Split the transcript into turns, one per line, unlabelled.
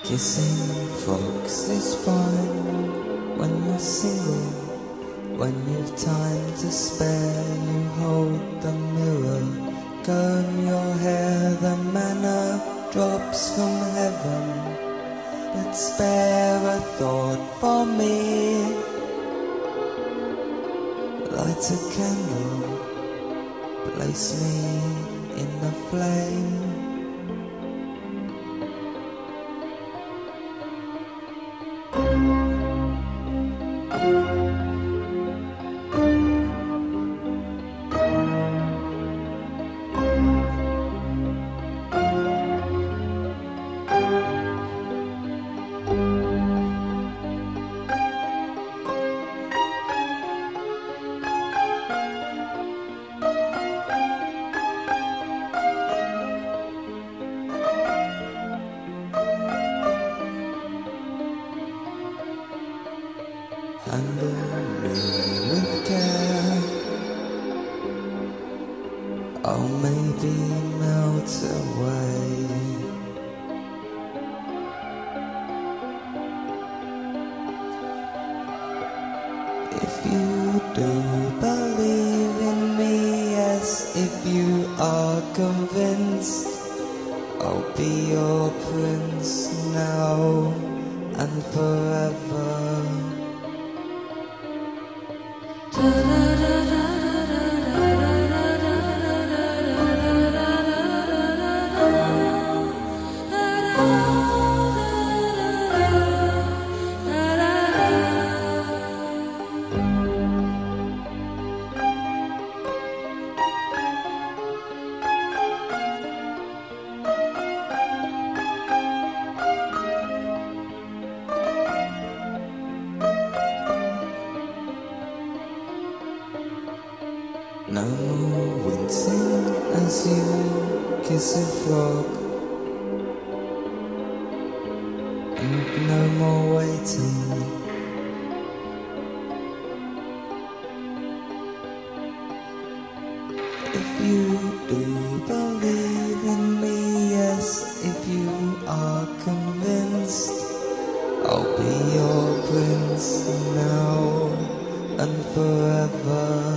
Kissing frogs is fine when you're single. When you've time to spare, you hold the mirror, comb your hair, the manna drops from heaven. But spare a thought for me. Light a candle, place me in the flame. Handle me with care, I'll maybe melt away. If you do believe in me, yes, if you are convinced, I'll be your prince now and forever. No more wincing as you kiss a frog, and no more waiting. If you do believe in me, yes, if you are convinced, I'll be your prince now and forever.